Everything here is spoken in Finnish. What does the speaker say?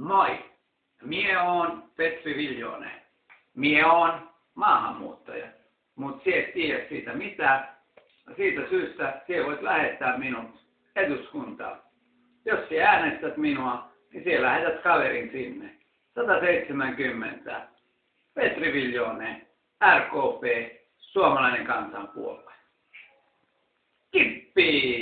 Moi! Mie oon Petri Viljonen. Mie oon maahanmuuttaja. Mut sie et tiedä siitä mitään. Siitä syystä sie voit lähettää minut eduskuntaan. Jos sie äänestät minua, niin sie lähetät kaverin sinne. 170. Petri Viljonen, RKP, Suomalainen Kansanpuolue. Kippi!